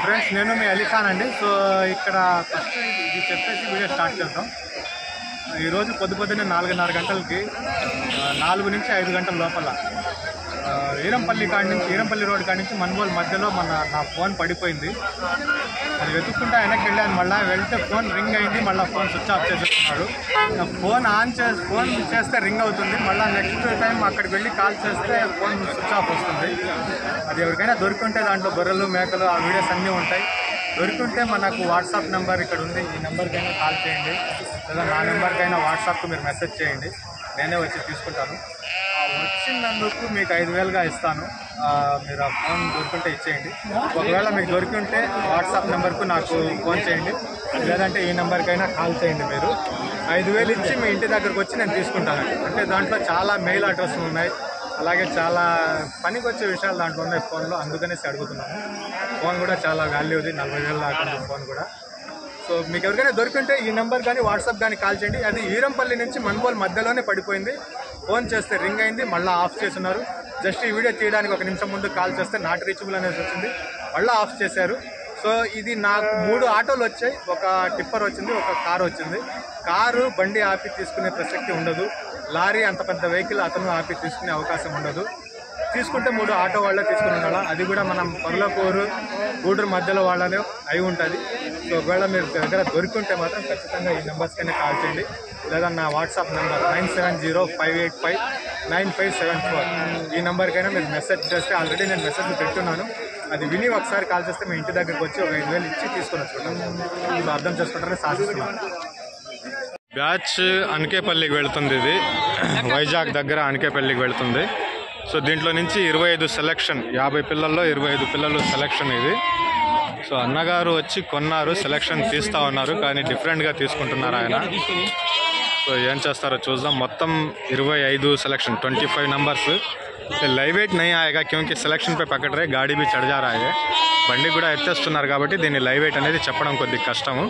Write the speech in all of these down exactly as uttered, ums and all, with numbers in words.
Friends, నేను మీ అలీ ఖాన్ అండి. So ఇక్కడ ఫస్ట్ ఇది చెప్పేసి వీడియో స్టార్ట్ చేద్దాం. ఈరోజు పొద్దు పొద్దున్నే నాలుగున్నర గంటలకి నాలుగు నుంచి ఐదు గంటల లోపల ఈరంపల్లి కాడి నుంచి ఈరంపల్లి రోడ్ కాడి నుంచి మన్బోల్ మధ్యలో మన నా ఫోన్ పడిపోయింది. అది వెతుక్కుంటే వెనక్కి వెళ్ళాను. మళ్ళీ వెళ్తే ఫోన్ రింగ్ అయింది. మళ్ళీ ఫోన్ స్విచ్ ఆఫ్ చేసేస్తున్నారు. ఫోన్ ఆన్ చేసి ఫోన్ చేస్తే రింగ్ అవుతుంది. మళ్ళీ నెక్స్ట్ టైం అక్కడికి వెళ్ళి కాల్ చేస్తే ఫోన్ స్విచ్ ఆఫ్ వస్తుంది. అది ఎవరికైనా దొరికింటే దాంట్లో గొర్రెలు మేకలు ఆ వీడియోస్ అన్నీ ఉంటాయి. దొరికింటే మనకు వాట్సాప్ నెంబర్ ఇక్కడ ఉంది. ఈ నెంబర్కైనా కాల్ చేయండి, లేదా నా నెంబర్కైనా వాట్సాప్కి మీరు మెసేజ్ చేయండి. నేనే వచ్చి తీసుకుంటాను. వచ్చినందుకు మీకు ఐదు వేలుగా ఇస్తాను. మీరు ఆ ఫోన్ దొరికింటే ఇచ్చేయండి. ఒకవేళ మీకు దొరికింటే వాట్సాప్ నెంబర్కు నాకు ఫోన్ చేయండి, లేదంటే ఈ నెంబర్కైనా కాల్ చేయండి. మీరు ఐదు వేలు ఇచ్చి మీ ఇంటి దగ్గరకు వచ్చి నేను తీసుకుంటానండి. అంటే దాంట్లో చాలా మెయిల్ అడ్రస్లు ఉన్నాయి, అలాగే చాలా పనికి వచ్చే విషయాలు దాంట్లో ఉన్నాయి ఫోన్లో. అందుకనేసి అడుగుతున్నాను. ఫోన్ కూడా చాలా వాల్యూది, నలభై వేలు దాకా ఫోన్ కూడా. సో మీకు ఎవరికైనా దొరికింటే ఈ నెంబర్ కానీ వాట్సాప్ కానీ కాల్ చేయండి. అది ఈరంపల్లి నుంచి మన్బోల్ మధ్యలోనే పడిపోయింది. ఫోన్ చేస్తే రింగ్ అయింది, మళ్ళీ ఆఫ్ చేస్తున్నారు. జస్ట్ ఈ వీడియో తీయడానికి ఒక నిమిషం ముందు కాల్ చేస్తే నాట్ రీచబుల్ అనేసి వచ్చింది, మళ్ళీ ఆఫ్ చేశారు. సో ఇది నాకు మూడు ఆటోలు వచ్చాయి, ఒక టిప్పర్ వచ్చింది, ఒక కారు వచ్చింది. కారు బండి ఆపి తీసుకునే ప్రసక్తి ఉండదు. లారీ అంత పెద్ద వెహికల్ అతను ఆపి తీసుకునే అవకాశం ఉండదు. తీసుకుంటే మూడు ఆటో వాళ్ళే తీసుకుని ఉండాలి. అది కూడా మనం పర్లపూరు గూడూరు మధ్యలో వాళ్ళనే అయి ఉంటుంది. సో ఒకవేళ మీరు దగ్గర దొరికింటే మాత్రం ఖచ్చితంగా ఈ నెంబర్స్కైనా కాల్ చేయండి, లేదా నా WhatsApp number nine seven zero five eight five nine five seven four ఈ నెంబర్కైనా మీరు మెసేజ్ చేస్తే, ఆల్రెడీ నేను మెసేజ్ పెట్టున్నాను, అది విని ఒకసారి కాల్ చేస్తే మీ ఇంటి దగ్గరికి వచ్చి ఒక ఐదు వేలు ఇచ్చి తీసుకొని వచ్చుకుంటాను. ఇది అర్థం చేసుకుంటారని సాధిస్తున్నాను. బ్యాచ్ అనకేపల్లికి వెళుతుంది. ఇది వైజాగ్ దగ్గర అనకేపల్లికి వెళుతుంది. సో దీంట్లో నుంచి ఇరవై ఐదు సెలెక్షన్, యాభై పిల్లల్లో ఇరవై ఐదు పిల్లలు సెలెక్షన్ ఇది. సో అన్నగారు వచ్చి కొన్నారు, సెలెక్షన్ తీస్తూ ఉన్నారు, కానీ డిఫరెంట్గా తీసుకుంటున్నారు ఆయన. సో ఏం చేస్తారో చూద్దాం. మొత్తం ఇరవై ఐదు selection, twenty five numbers. Live weight नहीं आएगा क्योंकि సెలెక్షన్ పై పక్కన రే గాడి బి చढ़ जा रहा है. బండి కూడా ఎత్తేస్తున్నారు కాబట్టి దీన్ని లైవ్ వెయిట్ అనేది చెప్పడం కొద్దిగా కష్టము.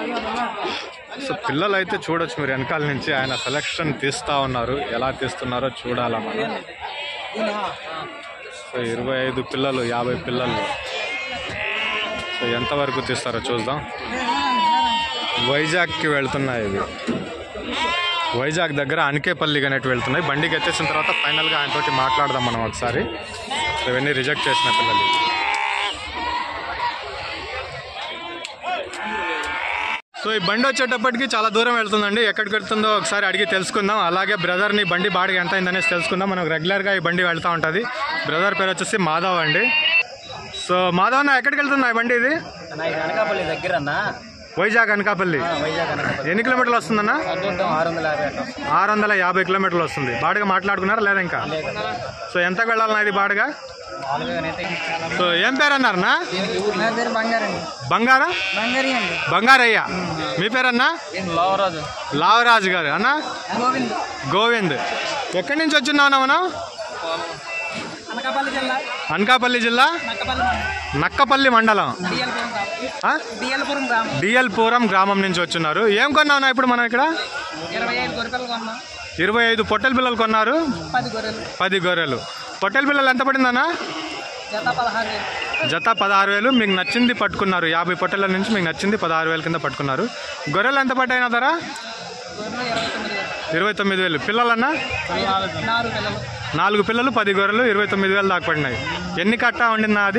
సో పిల్లలు అయితే చూడొచ్చు మీరు వెనకాల నుంచి. ఆయన సెలెక్షన్ తీస్తూ ఉన్నారు, ఎలా తీస్తున్నారో చూడాలా మనం. సో ఇరవై ఐదు పిల్లలు, యాభై పిల్లలు. సో ఎంతవరకు తీస్తారో చూద్దాం. వైజాగ్కి వెళ్తున్నాయి ఇవి. వైజాగ్ దగ్గర అనకేపల్లికి అనేవి వెళ్తున్నాయి. బండికి ఎత్తేసిన తర్వాత ఫైనల్గా ఆయనతోటి మాట్లాడదాం మనం ఒకసారి. ఇవన్నీ రిజెక్ట్ చేసిన పిల్లలు. సో ఈ బండి వచ్చేటప్పటికి చాలా దూరం వెళ్తుందండి. ఎక్కడికి వెళ్తుందో ఒకసారి అడిగి తెలుసుకుందాం. అలాగే బ్రదర్ని బండి బాడిగా ఎంత అయిందనేసి తెలుసుకుందాం. మనకు రెగ్యులర్గా ఈ బండి వెళ్తూ ఉంటుంది. బ్రదర్ పేరు వచ్చేసి మాధవ్ అండి. సో మాధవ్ అన్న, ఎక్కడికి వెళ్తున్నా ఈ బండి? ఇది అనకాపల్లి దగ్గర అన్న, వైజాగ్ అనకాపల్లి. ఎన్ని కిలోమీటర్లు వస్తుందన్న? ఆరు వందల యాభై కిలోమీటర్లు వస్తుంది. బాడిగా మాట్లాడుకున్నారా లేదా ఇంకా? సో ఎంతకు వెళ్ళాలన్నా ఇది బాడిగా? సో ఏం పేరు అన్నారన్నా? బంగారా బంగారయ్య. మీ పేరన్నా? లావరాజు గారు. అన్న గోవింద్. ఎక్కడి నుంచి వచ్చిన్నావు మనం? అనకాపల్లి జిల్లా, నక్కపల్లి మండలం, డిఎల్పురం గ్రామం నుంచి వచ్చున్నారు. ఏం కొన్నావునా ఇప్పుడు మనం ఇక్కడ? ఇరవై ఐదు పొట్టెల పిల్లలు కొన్నారు, పది గొర్రెలు. పొట్టెల పిల్లలు ఎంత పడిందన్నా? జత పదహారు వేలు. మీకు నచ్చింది పట్టుకున్నారు. యాభై పొట్టెల నుంచి మీకు నచ్చింది పదహారు వేల కింద పట్టుకున్నారు. గొర్రెలు ఎంత పడ్డాయినా ధర? ఇరవై తొమ్మిది వేలు. పిల్లలన్నా? నాలుగు పిల్లలు, పది గొర్రెలు, ఇరవై తొమ్మిది వేలు దాకా పడినాయి. ఎన్ని కట్టా ఉండిందా అది?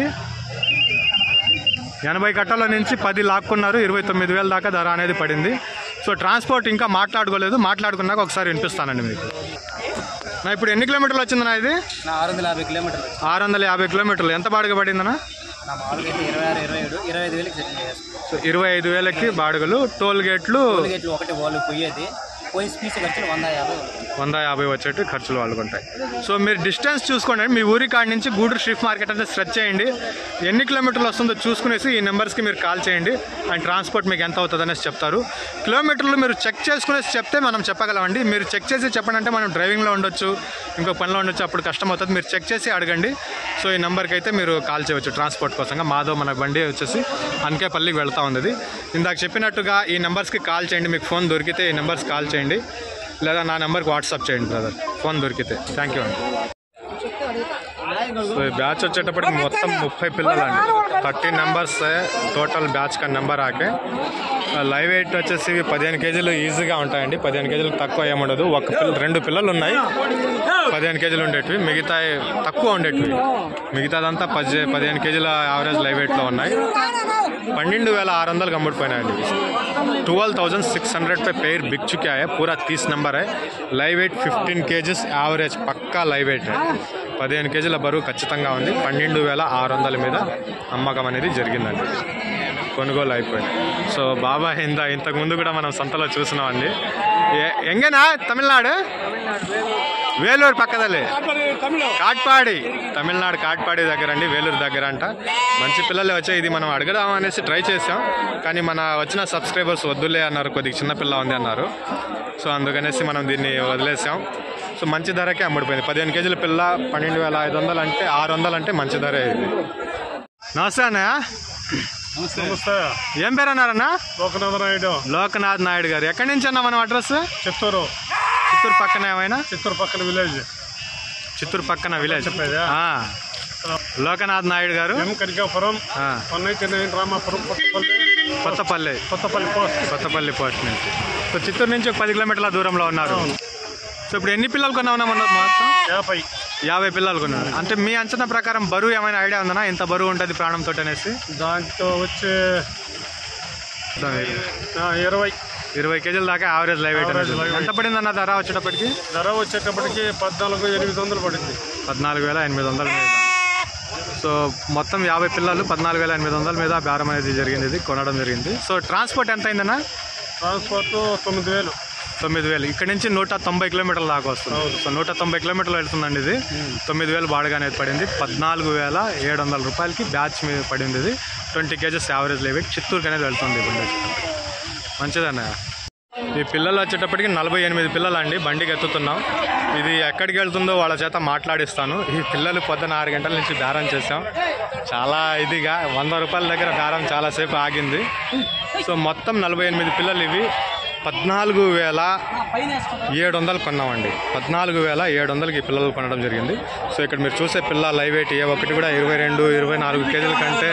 ఎనభై కట్టల నుంచి పది లాక్కున్నారు. ఇరవై తొమ్మిది వేల దాకా ధర అనేది పడింది. సో ట్రాన్స్పోర్ట్ ఇంకా మాట్లాడుకోలేదు, మాట్లాడుకున్నాక ఒకసారి వినిపిస్తానండి మీకు. నా ఇప్పుడు ఎన్ని కిలోమీటర్లు వచ్చిందన్నా ఇది? ఆరు వందల యాభై కిలోమీటర్లు. ఆరు వందల యాభై కిలోమీటర్లు. ఎంత బాడుగ పడిందన్నా? ఇరవై ఆరు ఇరవై ఏడు ఇరవై ఐదు వేలకి. సో ఇరవై ఐదు వేలకి బాడుగలు. టోల్ గేట్లు ఒకటి వాళ్ళు పోయేది, పోయి స్పీచ్ ఖర్చులు వంద యాభై వంద యాభై వచ్చేట్టు ఖర్చులు వాళ్ళకుంటాయి. సో మీరు డిస్టెన్స్ చూసుకోండి. మీ ఊరి కాడి నుంచి గూడూరు స్ట్రీట్ మార్కెట్ అంటే స్ట్రెచ్ చేయండి. ఎన్ని కిలోమీటర్లు వస్తుందో చూసుకునేసి ఈ నెంబర్స్కి మీరు కాల్ చేయండి. అండ్ ట్రాన్స్పోర్ట్ మీకు ఎంత అవుతుంది అనేసి చెప్తారు. కిలోమీటర్లు మీరు చెక్ చేసుకునేసి చెప్తే మనం చెప్పగలమండి. మీరు చెక్ చేసి చెప్పండి అంటే మనం డ్రైవింగ్లో ఉండొచ్చు, ఇంకో పనిలో ఉండొచ్చు, అప్పుడు కష్టం అవుతుంది. మీరు చెక్ చేసి అడగండి. సో ఈ నెంబర్కి అయితే మీరు కాల్ చేయవచ్చు ట్రాన్స్పోర్ట్ కోసంగా. మాధవ్ మన బండి వచ్చేసి అనకేపల్లికి వెళ్తూ ఉంది. ఇందాక చెప్పినట్టుగా ఈ నెంబర్స్కి కాల్ చేయండి. మీకు ఫోన్ దొరికితే ఈ నెంబర్స్ కాల్ చేయండి, లేదా నా నెంబర్కి వాట్సాప్ చేయండి బ్రదర్, ఫోన్ దొరికితే. థ్యాంక్ యూ అండి. సో ఈ బ్యాచ్ వచ్చేటప్పటికి మొత్తం ముప్పై పిల్లలు అండి, థర్టీ నెంబర్స్ టోటల్ బ్యాచ్ కా నెంబర్ ఆకే. లైవ్ వెయిట్ వచ్చేసి పదిహేను కేజీలు ఈజీగా ఉంటాయండి, పదిహేను కేజీలకు తక్కువ ఏముండదు. ఒక పిల్ల రెండు పిల్లలు ఉన్నాయి పదిహేను కేజీలు ఉండేటివి, మిగతా తక్కువ ఉండేటివి, మిగతాదంతా పది పదిహేను కేజీల యావరేజ్ లైవ్ వెయిట్లో ఉన్నాయి. పన్నెండు వేల ఆరు వందలు అమ్ముడిపోయినాయండి. ट्वेल्व थाउजेंड सिक्स हंड्रेड पे पेयर बिक चुका है, पूरा तीस नंबर है. Live weight fifteen KGs average పక్కా లైవ్ వెయిట్. పదిహేను కేజీల బరువు ఖచ్చితంగా ఉంది. పన్నెండు వేల ఆరు వందల మీద అమ్మకం అనేది జరిగిందండి, కొనుగోలు అయిపోయింది. సో బాబా ఇంత ఇంతకుముందు కూడా మనం సంతలో చూసినామండి. ఎంగేనా తమిళనాడు వేలూరు పక్కదలే కాట్పాడి, తమిళనాడు కాట్పాడి దగ్గర అండి, వేలూరు దగ్గర అంట. మంచి పిల్లలే వచ్చాయి. ఇది మనం అడగదాం అనేసి ట్రై చేసాం, కానీ మన వచ్చిన సబ్స్క్రైబర్స్ వద్దులే అన్నారు, కొద్దిగా చిన్న పిల్ల ఉంది అన్నారు. సో అందుకనేసి మనం దీన్ని వదిలేసాం. సో మంచి ధరకే అమ్ముడిపోయింది. పదిహేను కేజీల పిల్ల పన్నెండు వేల ఐదు వందలు అంటే ఆరు వందలు అంటే మంచి ధరే ఇది. నమస్తే అన్నయ్య. నమస్తే. ఏం పేరు అన్నారన్నా? లోకనాథ్ నాయుడు. లోకనాథ్ నాయుడు గారు. ఎక్కడి నుంచి అన్నా మనం అడ్రస్? చిత్తూరు. చిత్తూరు పక్కన ఏమైనా? చిత్తూరు పక్కన విలేజ్. చిత్తూరు పక్కన విలేజ్ చెప్పేదా? లోకనాథ్ నాయుడు గారు. ఎం కనకాపురం, రామాపురం, కొత్తపల్లి కొత్తపల్లి కొత్తపల్లి పోస్ట్ కొత్తపల్లి పోస్ట్ నుంచి. సో చిత్తూరు నుంచి ఒక పది కిలోమీటర్ల దూరంలో ఉన్నారు. సో ఇప్పుడు ఎన్ని పిల్లలు కొన్నామన్నా మొత్తం? యాభై యాభై పిల్లలు కొన్నారు. అంటే మీ అంచనా ప్రకారం బరువు ఏమైనా ఐడియా ఉందన్నా, ఎంత బరువు ఉంటుంది ప్రాణంతో అనేసి? దాంట్లో వచ్చి ఇరవై ఇరవై కేజీల దాకా యావరేజ్ లైవ్ వెయిట్. ఎంత పడిందన్న ధర వచ్చేటప్పటికి? ధర వచ్చేటప్పటికి పద్నాలుగు ఎనిమిది వందలు పడింది. పద్నాలుగు వేల ఎనిమిది వందల మీద. సో మొత్తం యాభై పిల్లలు పద్నాలుగు వేల ఎనిమిది వందల మీద బేరం అనేది జరిగింది, ఇది కొనడం జరిగింది. సో ట్రాన్స్పోర్ట్ ఎంత అయిందన్నా? ట్రాన్స్పోర్ట్ తొమ్మిది వేలు తొమ్మిది వేలు ఇక్కడ నుంచి నూట తొంభై కిలోమీటర్ల దాకా వస్తుంది. సో నూట తొంభై కిలోమీటర్లు వెళ్తుందండి ఇది. తొమ్మిది వేలు బాడుగా అనేది పడింది. పద్నాలుగు వేల ఏడు వందల రూపాయలకి బ్యాచ్ మీద పడింది ఇది. Twenty KGs average live weight. చిత్తూరుకి అనేది వెళ్తుంది బండి వచ్చేటప్పటికి. మంచిదన్నయ్య. ఈ పిల్లలు వచ్చేటప్పటికి నలభై ఎనిమిది పిల్లలు అండి, బండికి ఎత్తుతున్నాం. ఇది ఎక్కడికి వెళ్తుందో వాళ్ళ చేత మాట్లాడిస్తాను. ఈ పిల్లలు పొద్దున ఆరు గంటల నుంచి బేరం చేసాం, చాలా ఇదిగా వంద రూపాయల దగ్గర బేరం చాలాసేపు ఆగింది. సో మొత్తం నలభై ఎనిమిది పిల్లలు ఇవి. పద్నాలుగు వేల ఏడు వందలు కొన్నామండి. పద్నాలుగు వేల ఏడు వందలకి పిల్లలు కొనడం జరిగింది. సో ఇక్కడ మీరు చూసే పిల్ల లైవ్ వెయిట్ ఏ ఒక్కటి కూడా ఇరవై రెండు ఇరవై నాలుగు కేజీల కంటే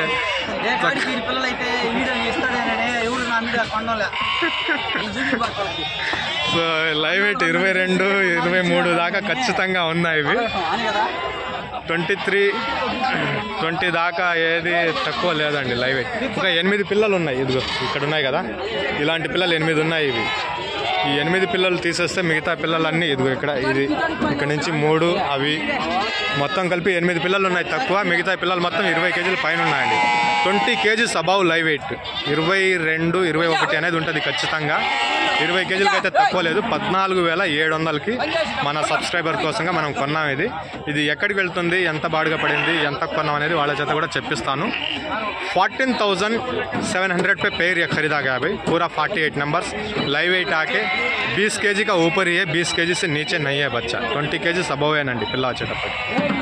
సో లైవ్ వెయిట్ ఇరవై రెండు ఇరవై మూడు దాకా ఖచ్చితంగా ఉన్నాయి ఇవి. ట్వంటీ త్రీ ట్వంటీ దాకా ఏది తక్కువ లేదండి లైవ్ వెయిట్. ఇంకా ఎనిమిది పిల్లలు ఉన్నాయి, ఇదిగో ఇక్కడ ఉన్నాయి కదా, ఇలాంటి పిల్లలు ఎనిమిది ఉన్నాయి ఇవి. ఈ ఎనిమిది పిల్లలు తీసేస్తే మిగతా పిల్లలన్నీ ఇదిగో ఇక్కడ, ఇది ఇక్కడ నుంచి మూడు, అవి మొత్తం కలిపి ఎనిమిది పిల్లలు ఉన్నాయి తక్కువ. మిగతా పిల్లలు మొత్తం ఇరవై కేజీల పైన ఉన్నాయండి. Twenty KGs above live weight. ఇరవై రెండు ఇరవై ఒకటి అనేది ఉంటుంది ఖచ్చితంగా. ఇరవై కేజీలకి అయితే తక్కువ లేదు. పద్నాలుగు వేల ఏడు వందలకి మన సబ్స్క్రైబర్ కోసంగా మనం కొన్నాం ఇది. ఇది ఎక్కడికి వెళ్తుంది, ఎంత బాడుగా పడింది, ఎంత కొన్నాం అనేది వాళ్ళ చేత కూడా చెప్పిస్తాను. फोर्टीन थाउजेंड सेवन हंड्रेड पे पेयर ये खरीदा गया भाई, पूरा forty eight numbers live weight आके बीस केजी का ऊपर ही है, बीस केजी से नीचे नहीं है बच्चा. ट्वेंटी केजी अबव है नंडी पिल्ला వచ్చేటప్పుడు.